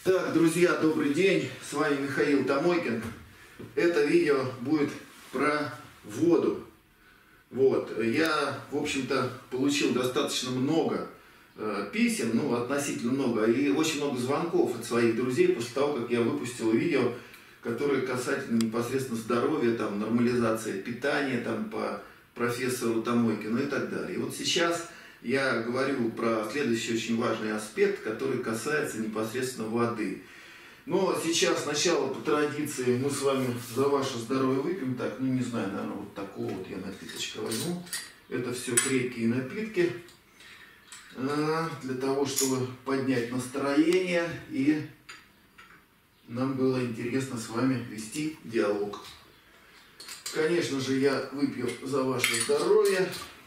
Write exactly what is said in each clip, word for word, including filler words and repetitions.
Так, друзья, добрый день, с вами Михаил Томойкин. Это видео будет про воду. Вот, я, в общем-то, получил достаточно много э, писем, ну, относительно много, и очень много звонков от своих друзей после того, как я выпустил видео, которые касательно непосредственно здоровья, там, нормализации питания, там, по профессору Томойкину и так далее. И вот сейчас я говорю про следующий очень важный аспект, который касается непосредственно воды. Но сейчас сначала по традиции мы с вами за ваше здоровье выпьем. Так, ну не знаю, наверное, вот такого вот я напиточка возьму. Это все крепкие напитки. Для того, чтобы поднять настроение и нам было интересно с вами вести диалог. Конечно же, я выпью за ваше здоровье.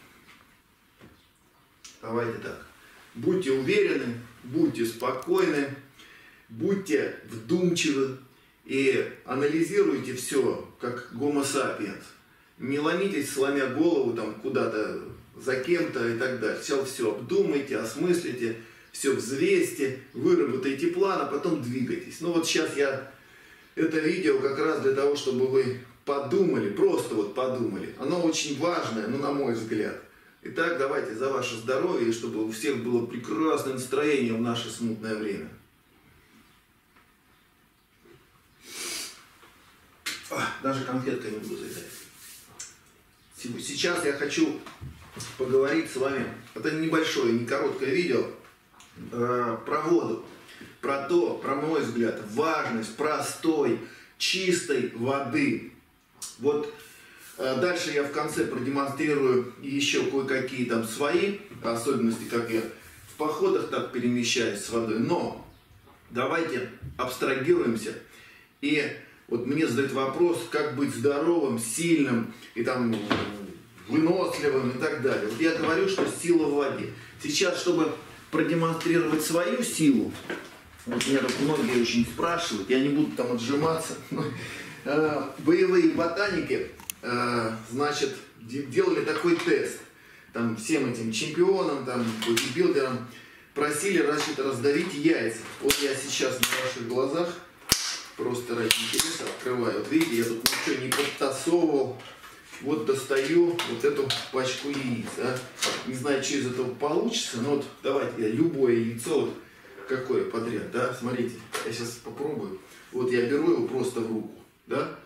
Давайте так. Будьте уверены, будьте спокойны, будьте вдумчивы и анализируйте все, как гомо сапиенс. Не ломитесь, сломя голову там куда-то за кем-то и так далее. Сначала все обдумайте, осмыслите, все взвесьте, выработайте план, а потом двигайтесь. Ну вот сейчас я это видео как раз для того, чтобы вы подумали, просто вот подумали. Оно очень важное, ну на мой взгляд. Итак, давайте за ваше здоровье, чтобы у всех было прекрасное настроение в наше смутное время. Даже конфеткой не буду заедать. Сейчас я хочу поговорить с вами, это небольшое, не короткое видео, про воду. Про то, про мой взгляд, важность простой, чистой воды. Вот дальше я в конце продемонстрирую еще кое-какие там свои особенности, как я в походах так перемещаюсь с водой. Но давайте абстрагируемся. И вот мне задают вопрос, как быть здоровым, сильным и там выносливым и так далее. Вот я говорю, что сила в воде. Сейчас, чтобы продемонстрировать свою силу, вот меня тут многие очень спрашивают, я не буду там отжиматься. Боевые ботаники, значит, делали такой тест. Там всем этим чемпионам, там, бодибилдерам просили значит, раздавить яйца. Вот я сейчас на ваших глазах просто ради интереса открываю. Вот видите, я тут ничего не подтасовывал. Вот достаю вот эту пачку яиц. А? Не знаю, что из этого получится, но вот давайте я любое яйцо, вот какое подряд, да, смотрите, я сейчас попробую. Вот я беру его просто в руку, да.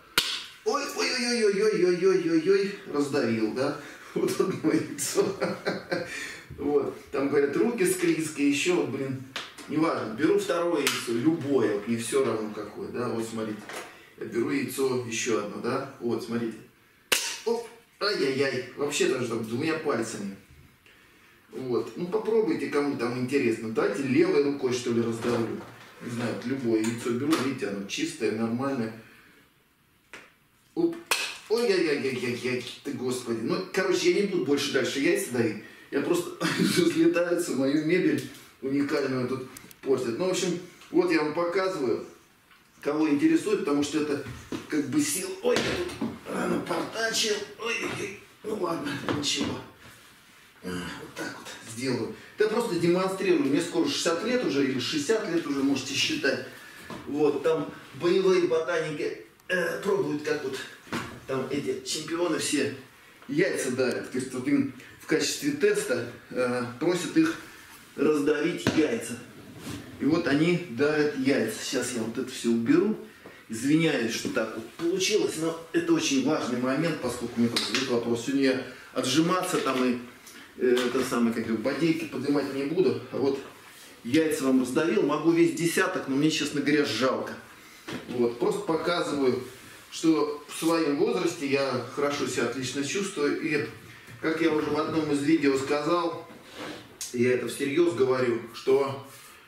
Ой-ой-ой-ой-ой-ой-ой-ой-ой, раздавил, да. Вот одно яйцо. Вот, там говорят, руки склизкие, еще вот, блин, неважно. Беру второе яйцо, любое, вот, не все равно какое, да, вот смотрите. Я беру яйцо, еще одно, да, вот, смотрите. Оп, ай-яй-яй, вообще даже там двумя пальцами. Вот, ну попробуйте, кому там интересно. Давайте левой рукой, что ли, раздавлю. Не знаю, вот любое яйцо беру, видите, оно чистое, нормальное. Оп, ой-яй-яй-яй-яй-яй, ты господи. Ну, короче, я не буду больше дальше яйца давить. Я просто разлетаются, мою мебель уникальную тут портят. Ну, в общем, вот я вам показываю, кого интересует, потому что это как бы сила. Ой, я тут напортачил. Ой-ой-ой, ну ладно, ничего. Вот так вот сделаю. Я просто демонстрирую. Мне скоро шестьдесят лет уже, или шестьдесят лет уже, можете считать. Вот, там боевые ботаники э, пробуют, как вот там эти чемпионы все яйца давят. То есть вот им в качестве теста э, просят их раздавить яйца. И вот они давят яйца. Сейчас я вот это все уберу. Извиняюсь, что так вот получилось, но это очень важный момент, поскольку мне задают вопрос. Сегодня я отжиматься там и это самое, как бы, бодейки поднимать не буду. А вот яйца вам раздавил. Могу весь десяток, но мне, честно говоря, жалко. Вот. Просто показываю, что в своем возрасте я хорошо себя отлично чувствую. И, как я уже в одном из видео сказал, я это всерьез говорю, что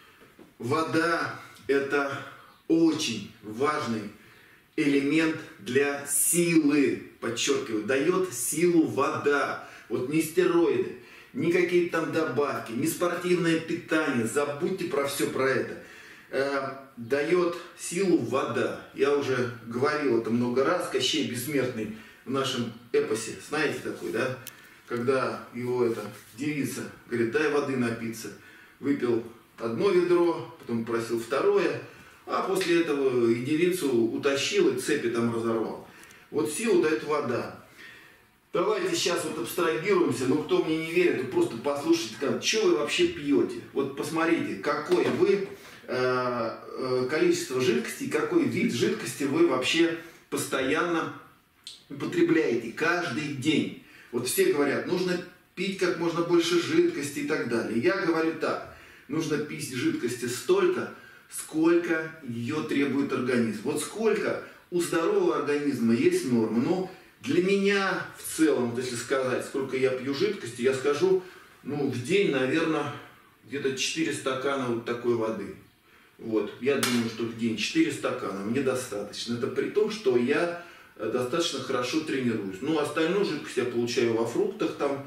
вода – это очень важный элемент для силы. Подчеркиваю, дает силу вода. Вот не стероиды, ни какие-то там добавки, ни спортивное питание. Забудьте про все про это. Э, дает силу вода. Я уже говорил это много раз. Кощей Бессмертный в нашем эпосе. Знаете такой, да? Когда его эта девица говорит, дай воды напиться. Выпил одно ведро, потом попросил второе, а после этого и девицу утащил, и цепи там разорвал. Вот силу дает вода. Давайте сейчас вот абстрагируемся, но кто мне не верит, то просто послушайте, что вы вообще пьете. Вот посмотрите, какое вы э, э, количество жидкости, какой вид жидкости вы вообще постоянно употребляете каждый день. Вот все говорят, нужно пить как можно больше жидкости и так далее. Я говорю так, нужно пить жидкости столько, сколько ее требует организм. Вот сколько у здорового организма есть норма. Но для меня в целом, вот если сказать, сколько я пью жидкости, я скажу, ну, в день, наверное, где-то четыре стакана вот такой воды. Вот, я думаю, что в день четыре стакана мне достаточно. Это при том, что я достаточно хорошо тренируюсь. Ну, остальную жидкость я получаю во фруктах там.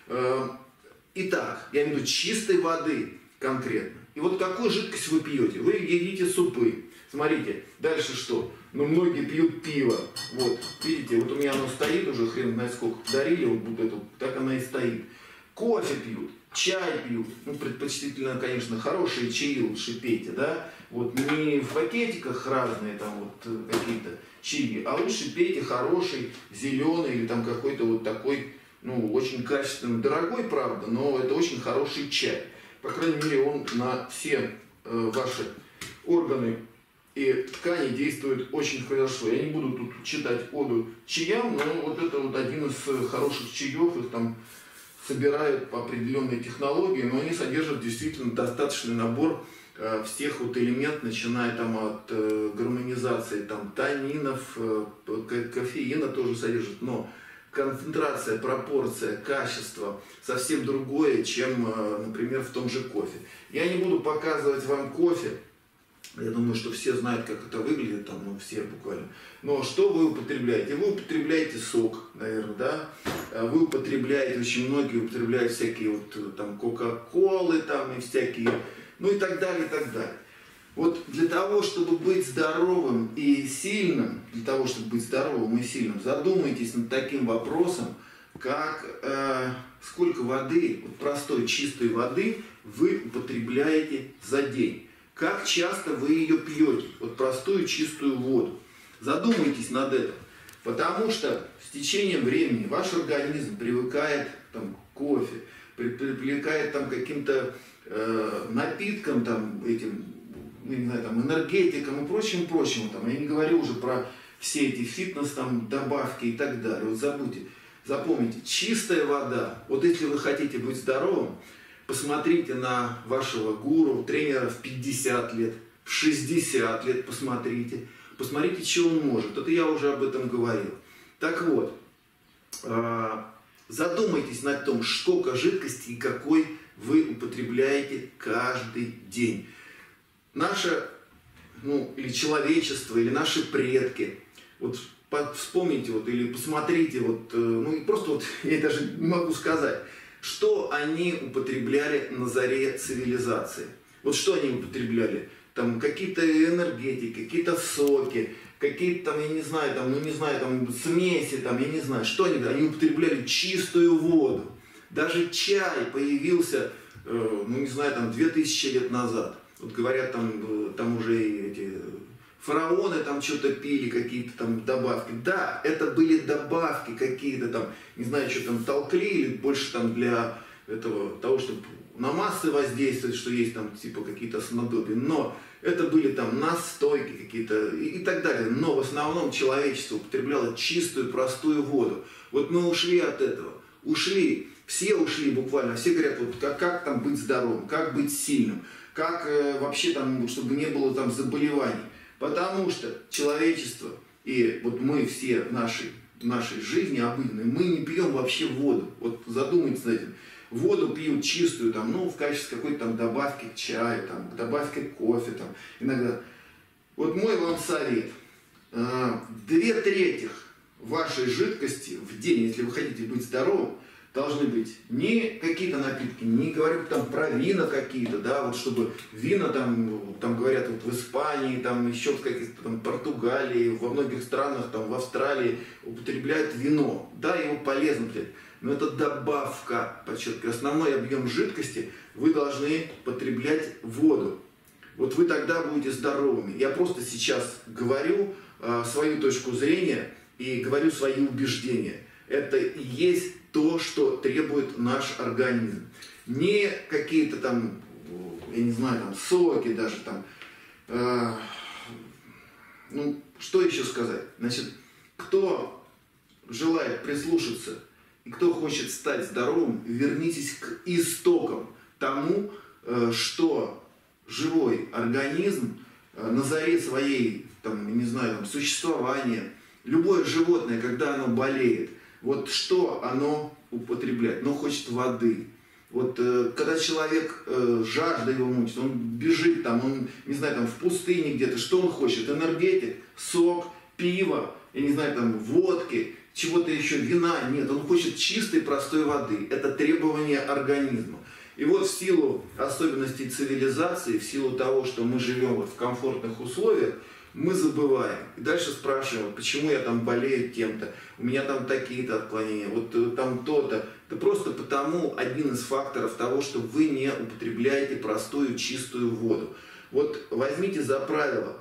Итак, я имею в виду чистой воды конкретно. И вот какую жидкость вы пьете? Вы едите супы. Смотрите, дальше что? Ну, многие пьют пиво. Вот, видите, вот у меня оно стоит уже, хрен знает сколько дарили, вот, вот эту, так она и стоит. Кофе пьют, чай пьют. Ну, предпочтительно, конечно, хорошие чаи лучше пейте, да? Вот, не в пакетиках разные там вот какие-то чаи, а лучше пейте хороший, зеленый или там какой-то вот такой, ну, очень качественный, дорогой, правда, но это очень хороший чай. По крайней мере, он на все э, ваши органы и ткани действует очень хорошо. Я не буду тут читать оду чаям, но вот это вот один из хороших чаев, их там собирают по определенной технологии, но они содержат действительно достаточный набор э, всех вот элементов, начиная там от э, гармонизации там танинов, э, кофеина тоже содержит, но концентрация, пропорция, качество совсем другое, чем, например, в том же кофе. Я не буду показывать вам кофе. Я думаю, что все знают, как это выглядит, там, ну, все буквально. Но что вы употребляете? Вы употребляете сок, наверное, да? Вы употребляете, очень многие употребляют всякие вот там кока-колы, там, и всякие, ну и так далее, и так далее. Вот для того, чтобы быть здоровым и сильным, для того, чтобы быть здоровым и сильным, задумайтесь над таким вопросом, как э, сколько воды, вот простой чистой воды вы употребляете за день. Как часто вы ее пьете, вот простую чистую воду. Задумайтесь над этим, потому что с течением времени ваш организм привыкает там, к кофе, привыкает там, к каким-то э, напиткам, там, этим, не знаю, там, энергетикам и прочим, прочим. Там. Я не говорю уже про все эти фитнес, там, добавки и так далее. Вот забудьте, запомните, чистая вода. Вот если вы хотите быть здоровым, посмотрите на вашего гуру, тренера в пятьдесят лет, в шестьдесят лет посмотрите. Посмотрите, что он может. Это я уже об этом говорил. Так вот, задумайтесь над тем, сколько жидкости и какой вы употребляете каждый день. Наше, ну, или человечество, или наши предки, вот вспомните, вот, или посмотрите, вот, ну и просто вот, я даже не могу сказать, что они употребляли на заре цивилизации. Вот что они употребляли? Там какие-то энергетики, какие-то соки, какие-то там, я не знаю, там, ну не знаю, там смеси, там, я не знаю, что они, они употребляли чистую воду. Даже чай появился, э, ну не знаю, там две тысячи лет назад. Вот говорят, там, там уже эти фараоны там что-то пили, какие-то там добавки. Да, это были добавки какие-то там, не знаю, что там толкли, или больше там для этого, того, чтобы на массы воздействовать, что есть там типа какие-то снадобья. Но это были там настойки какие-то и, и так далее. Но в основном человечество употребляло чистую, простую воду. Вот мы ушли от этого. Ушли, все ушли буквально. Все говорят, вот как, как там быть здоровым, как быть сильным, как э, вообще там, чтобы не было там заболеваний. Потому что человечество и вот мы все в нашей, в нашей жизни обыденной, мы не пьем вообще воду. Вот задумайтесь над этим. Воду пьют чистую, там, ну, в качестве какой-то там добавки к чаю, там, добавки к кофе, там, иногда. Вот мой вам совет. Две трети вашей жидкости в день, если вы хотите быть здоровым, должны быть не какие-то напитки, не говорю там про вина какие-то, да, вот чтобы вина там, там говорят вот в Испании, там еще в каких-то там Португалии, во многих странах, там в Австралии употребляют вино, да, его полезно пить. но это добавка, подчеркиваю, основной объем жидкости вы должны потреблять воду. Вот вы тогда будете здоровыми. Я просто сейчас говорю э, свою точку зрения и говорю свои убеждения. Это и есть то, что требует наш организм. Не какие-то там, я не знаю, там соки даже там. Э, ну, что еще сказать? Значит, кто желает прислушаться и кто хочет стать здоровым, вернитесь к истокам, тому, э, что живой организм э, на заре своей, там, не знаю, там, существования, любое животное, когда оно болеет, вот что оно употребляет? Оно хочет воды. Вот э, когда человек, э, жажда его мучит, он бежит, там, он, не знаю, там, в пустыне где-то, что он хочет? Энергетик, сок, пиво, я не знаю, там, водки, чего-то еще, вина. Нет, он хочет чистой, простой воды. Это требование организма. И вот в силу особенностей цивилизации, в силу того, что мы живем вот в комфортных условиях, мы забываем. И дальше спрашиваем, почему я там болею тем-то, у меня там такие-то отклонения, вот там то-то. Это просто потому один из факторов того, что вы не употребляете простую чистую воду. Вот возьмите за правило,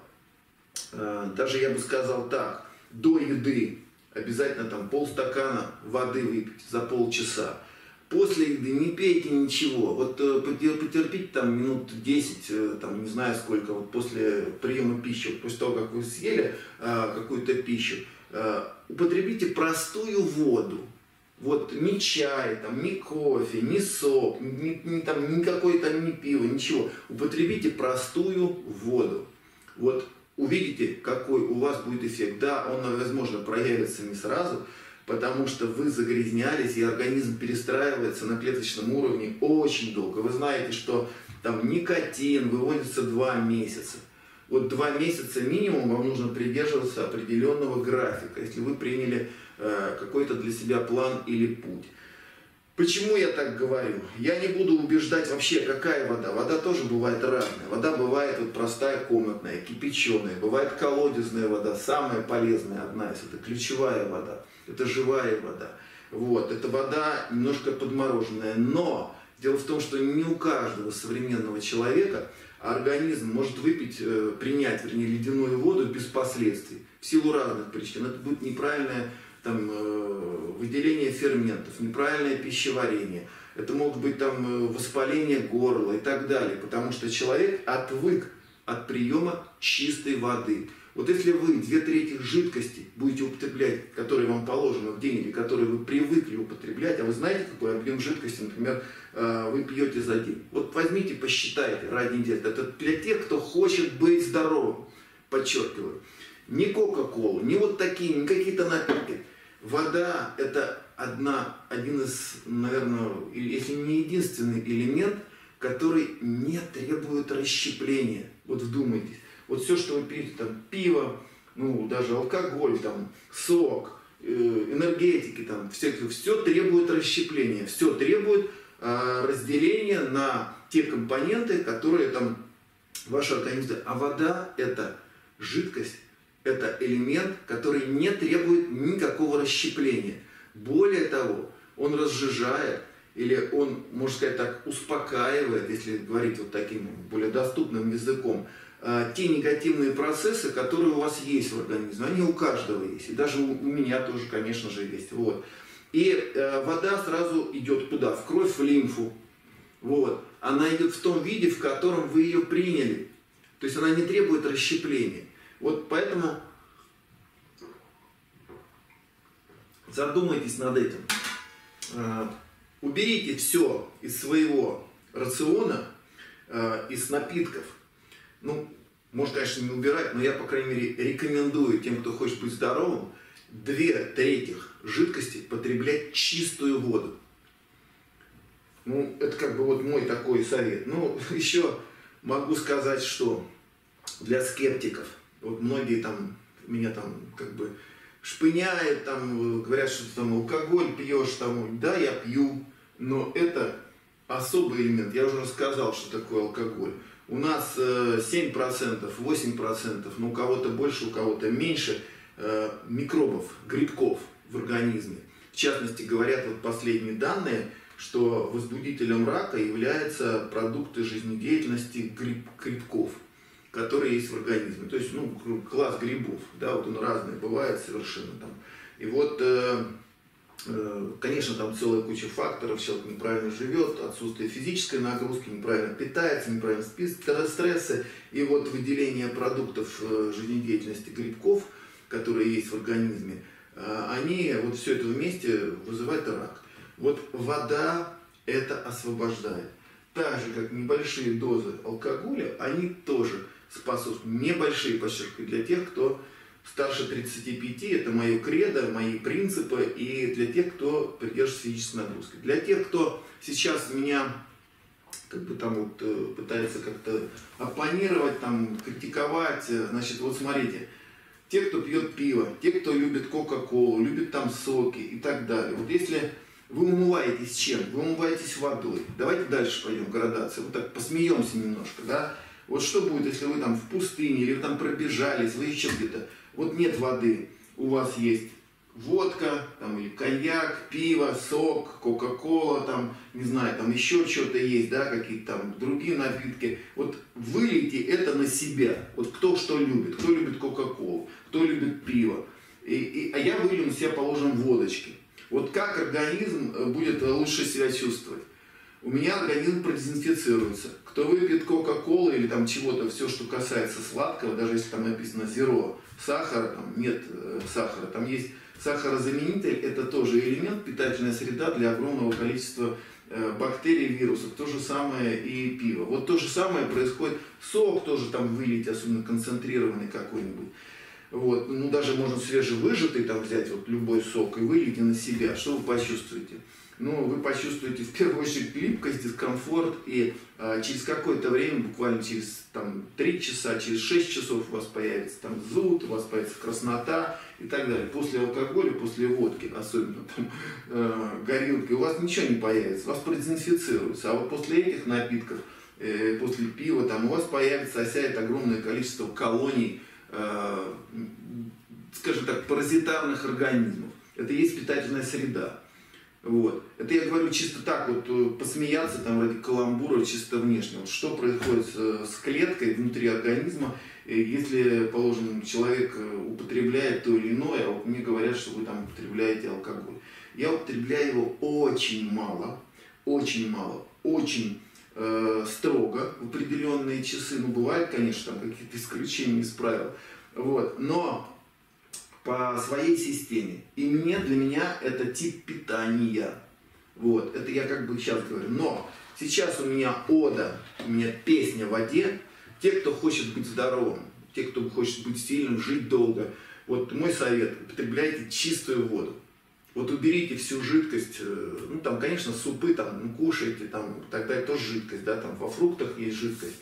даже я бы сказал так, до еды обязательно там полстакана воды выпить за полчаса. После еды не пейте ничего, вот потерпите там минут десять, там не знаю сколько, вот после приема пищи, вот после того, как вы съели а, какую-то пищу, а, употребите простую воду. Вот ни чай, там, ни кофе, ни сок, ни, ни, там, никакой там, ни пиво, ничего. Употребите простую воду. Вот увидите, какой у вас будет эффект. Да, он, возможно, проявится не сразу, потому что вы загрязнялись, и организм перестраивается на клеточном уровне очень долго. Вы знаете, что там никотин выводится два месяца. Вот два месяца минимум вам нужно придерживаться определенного графика, если вы приняли э, какой-то для себя план или путь. Почему я так говорю? Я не буду убеждать вообще, какая вода. Вода тоже бывает разная. Вода бывает вот простая комнатная, кипяченая, бывает колодезная вода, самая полезная одна из, это ключевая вода. Это живая вода. Вот. Это вода немножко подмороженная. Но дело в том, что не у каждого современного человека организм может выпить, принять, вернее, ледяную воду без последствий. В силу разных причин. Это будет неправильное там, выделение ферментов, неправильное пищеварение. Это могут быть там, воспаление горла и так далее. Потому что человек отвык от приема чистой воды. Вот если вы две трети жидкости будете употреблять, которые вам положены в день, или которые вы привыкли употреблять, а вы знаете, какой объем жидкости, например, вы пьете за день. Вот возьмите, посчитайте ради интереса. Это для тех, кто хочет быть здоровым. Подчеркиваю. Не кока-колу, не вот такие, не какие-то напитки. Вода – это одна, один из, наверное, если не единственный элемент, который не требует расщепления. Вот вдумайтесь. Вот все, что вы пьете, там, пиво, ну, даже алкоголь, там, сок, э, энергетики, там, все, все требует расщепления, все требует э, разделения на те компоненты, которые там ваш организм. А вода – это жидкость, это элемент, который не требует никакого расщепления. Более того, он разжижает, или он, можно сказать так, успокаивает, если говорить вот таким более доступным языком, те негативные процессы, которые у вас есть в организме. Они у каждого есть. И даже у меня тоже, конечно же, есть. Вот. И э, вода сразу идет куда? В кровь, в лимфу. Вот. Она идет в том виде, в котором вы ее приняли. То есть она не требует расщепления. Вот поэтому задумайтесь над этим. Э, уберите все из своего рациона, э, из напитков. Ну, может, конечно, не убирать, но я, по крайней мере, рекомендую тем, кто хочет быть здоровым, две трети жидкости потреблять чистую воду. Ну, это как бы вот мой такой совет. Ну, еще могу сказать, что для скептиков, вот многие там меня там как бы шпыняют, там говорят, что ты там алкоголь пьешь, там, да, я пью, но это особый элемент. Я уже рассказал, что такое алкоголь. У нас семь процентов, восемь процентов, ну у кого-то больше, у кого-то меньше микробов, грибков в организме. В частности, говорят вот последние данные, что возбудителем рака являются продукты жизнедеятельности гриб, грибков, которые есть в организме. То есть, ну, класс грибов, да, вот он разный бывает совершенно там. И вот, э, э, конечно, там целая куча факторов, человек неправильно живет, отсутствие физической нагрузки, неправильно питается, неправильно спит, стрессы. И вот выделение продуктов э, жизнедеятельности грибков, которые есть в организме, э, они, вот все это вместе вызывает рак. Вот вода это освобождает. Так же, как небольшие дозы алкоголя, они тоже способствуют, небольшие, подчеркиваю, для тех, кто старше тридцати пяти, это мое кредо, мои принципы, и для тех, кто придерживается физической нагрузки. Для тех, кто сейчас меня как бы там вот пытается как-то оппонировать, там, критиковать, значит, вот смотрите, те, кто пьет пиво, те, кто любит кока-колу, любит там соки и так далее. Вот если вы умываетесь чем? Вы умываетесь водой. Давайте дальше пойдем градация. Вот так посмеемся немножко, да? Вот что будет, если вы там в пустыне, или вы там пробежались, вы еще где-то, вот нет воды, у вас есть водка, там, или коньяк, пиво, сок, кока-кола, там, не знаю, там еще что-то есть, да, какие-то там другие напитки. Вот вылейте это на себя. Вот кто что любит, кто любит кока-колу, кто любит пиво. И, и, а я вылью на себя, положим, водочки. Вот как организм будет лучше себя чувствовать? У меня организм продезинфицируется. Кто выпьет кока-колу или там чего-то, все, что касается сладкого, даже если там написано zero, сахара, там нет э, сахара, там есть сахарозаменитель, это тоже элемент, питательная среда для огромного количества э, бактерий, вирусов. То же самое и пиво. Вот то же самое происходит, сок тоже там вылить, особенно концентрированный какой-нибудь. Вот. Ну, даже можно свежевыжатый там взять вот любой сок и вылить на себя. Что вы почувствуете? Ну, вы почувствуете в первую очередь липкость, дискомфорт, и а, через какое-то время, буквально через там, три часа, через шесть часов у вас появится там зуд, у вас появится краснота и так далее. После алкоголя, после водки, особенно там э, горилки, у вас ничего не появится, у вас продезинфицируется. А вот после этих напитков, э, после пива, там у вас появится, осяет огромное количество колоний, э, скажем так, паразитарных организмов. Это и есть питательная среда. Вот. Это я говорю чисто так, вот посмеяться там ради каламбура, чисто внешне. Вот что происходит с клеткой внутри организма, если, положим, человек употребляет то или иное, а вот мне говорят, что вы там употребляете алкоголь. Я употребляю его очень мало, очень мало, очень э, строго в определенные часы. Ну, бывают, конечно, там какие-то исключения из правил. Вот. Но по своей системе. И мне, для меня это тип питания. Вот. Это я как бы сейчас говорю. Но сейчас у меня ода, у меня песня в воде. Те, кто хочет быть здоровым, те, кто хочет быть сильным, жить долго. Вот мой совет. Употребляйте чистую воду. Вот уберите всю жидкость. Ну, там, конечно, супы, там, ну, кушайте, там, тогда это тоже жидкость, да, там, во фруктах есть жидкость.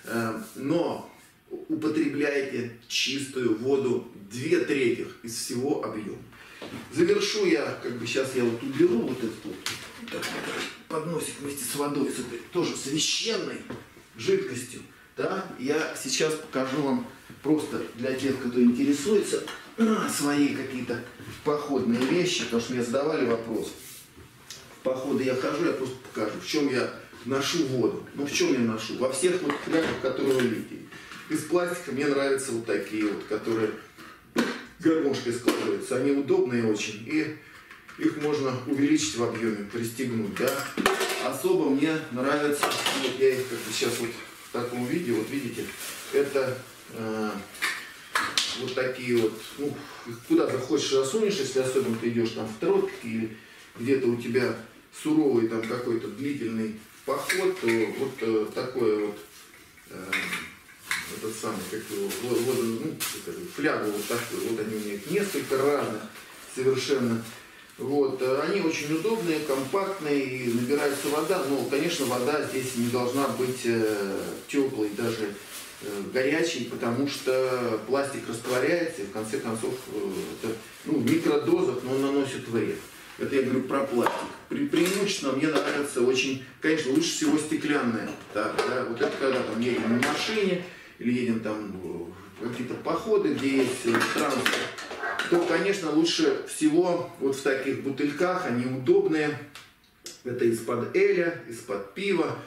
Но употребляйте чистую воду, две трети из всего объема. Завершу я, как бы сейчас я вот уберу вот этот вот, вот подносик вместе с водой, с этой тоже священной жидкостью. Да? Я сейчас покажу вам просто для тех, кто интересуется, свои какие-то походные вещи, потому что мне задавали вопрос. В походы я хожу, я просто покажу, в чем я ношу воду. Ну в чем я ношу? Во всех вот флягах, которые вы видите. Из пластика мне нравятся вот такие вот, которые гармошкой складываются. Они удобные очень, и их можно увеличить в объеме, пристегнуть, да. Особо мне нравятся, вот я их как бы сейчас вот в таком виде, вот видите, это э, вот такие вот, ну, куда захочешь засунешь, если особенно ты идешь там в тропике или где-то у тебя суровый там какой-то длительный поход, то вот э, такое вот э, этот самый, как его, воду, ну, флягу вот такую, вот они у меня несколько разных совершенно. Вот, они очень удобные, компактные, и набирается вода, но, конечно, вода здесь не должна быть э, теплой, даже э, горячей, потому что пластик растворяется, и в конце концов, э, это, ну, в микродозах, но он наносит вред. Это я говорю про пластик. При, преимущественно мне нравится очень, конечно, лучше всего стеклянная. Так, да, вот это когда там едем на машине, или едем там в какие-то походы, где есть транспорт, то, конечно, лучше всего вот в таких бутыльках, они удобные. Это из-под эля, из-под пива.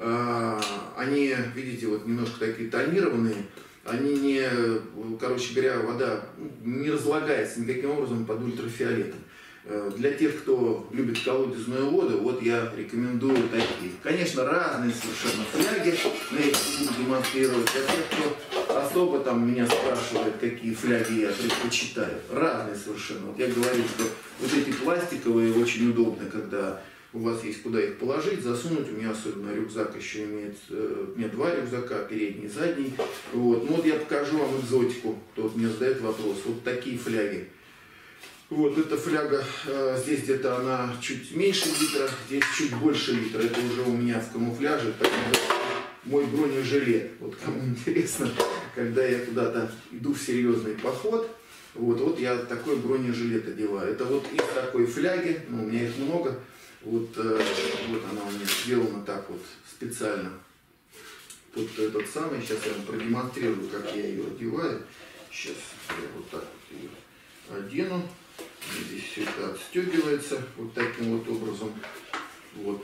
Они, видите, вот немножко такие тонированные. Они не, короче говоря, вода не разлагается никаким образом под ультрафиолетом. Для тех, кто любит колодезную воду, вот я рекомендую такие. Конечно, разные совершенно фляги, но я их буду демонстрировать. А те, кто особо там меня спрашивает, какие фляги я предпочитаю, разные совершенно. Вот я говорю, что вот эти пластиковые очень удобны, когда у вас есть куда их положить, засунуть. У меня особенно рюкзак еще имеет, у меня два рюкзака, передний и задний. Вот. Ну вот я покажу вам экзотику, кто вот мне задает вопрос. Вот такие фляги. Вот эта фляга, здесь где-то она чуть меньше литра, здесь чуть больше литра. Это уже у меня в камуфляже, так мой бронежилет. Вот кому интересно, когда я куда-то иду в серьезный поход, вот, вот я такой бронежилет одеваю. Это вот из такой фляги, ну, у меня их много. Вот, э, вот она у меня сделана так вот специально. Вот этот самый, сейчас я вам продемонстрирую, как я ее одеваю. Сейчас я вот так вот ее одену. Здесь все это отстегивается вот таким вот образом. Вот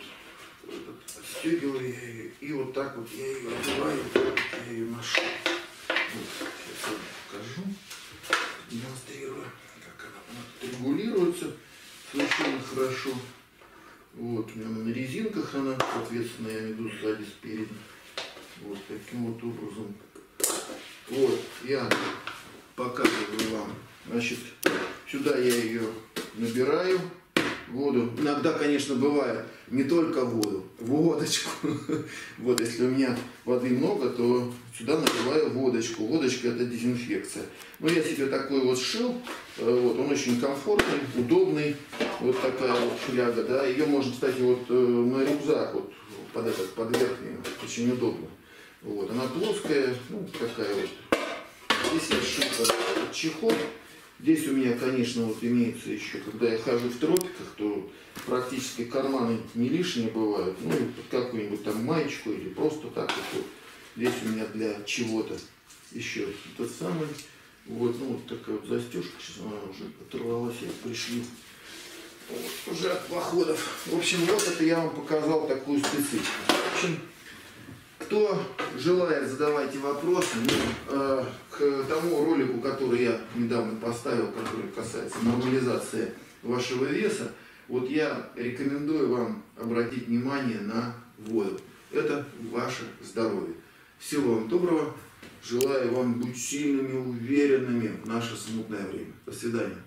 отстегиваю я ее, и вот так вот я ее одеваю, я ее ношу. Вот, сейчас я вам покажу, демонстрирую, как она регулируется совершенно хорошо. Вот, у меня на резинках она, соответственно, я иду сзади, спереди. Вот таким вот образом. Вот, я показываю вам. Значит, сюда я ее набираю, воду. Иногда, конечно, бывает не только воду, водочку. Вот, если у меня воды много, то сюда наливаю водочку. Водочка — это дезинфекция. Но я себе такой вот сшил. Вот, он очень комфортный, удобный. Вот такая вот фляга, да. Ее можно, кстати, вот на рюкзак, вот под этот, под верхний, очень удобно. Вот, она плоская, ну, такая вот. Здесь я сшил чехол. Здесь у меня, конечно, вот имеется еще, когда я хожу в тропиках, то практически карманы не лишние бывают. Ну, какую-нибудь там маечку или просто так вот. Здесь у меня для чего-то еще тот самый. Вот, ну, вот такая вот застежка. Сейчас она уже оторвалась, я пришью. Вот, уже от походов. В общем, вот это я вам показал такую специфику. В общем, кто желает, задавайте вопросы. Ну, э, к тому ролику, который я недавно поставил, который касается нормализации вашего веса, вот я рекомендую вам обратить внимание на воду. Это ваше здоровье. Всего вам доброго. Желаю вам быть сильными, уверенными в наше смутное время. До свидания.